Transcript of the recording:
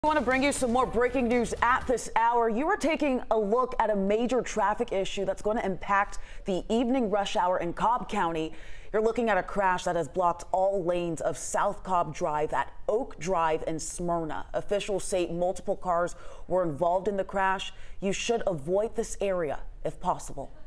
I want to bring you some more breaking news at this hour. You are taking a look at a major traffic issue that's going to impact the evening rush hour in Cobb County. You're looking at a crash that has blocked all lanes of South Cobb Drive at Oak Drive in Smyrna. Officials say multiple cars were involved in the crash. You should avoid this area if possible.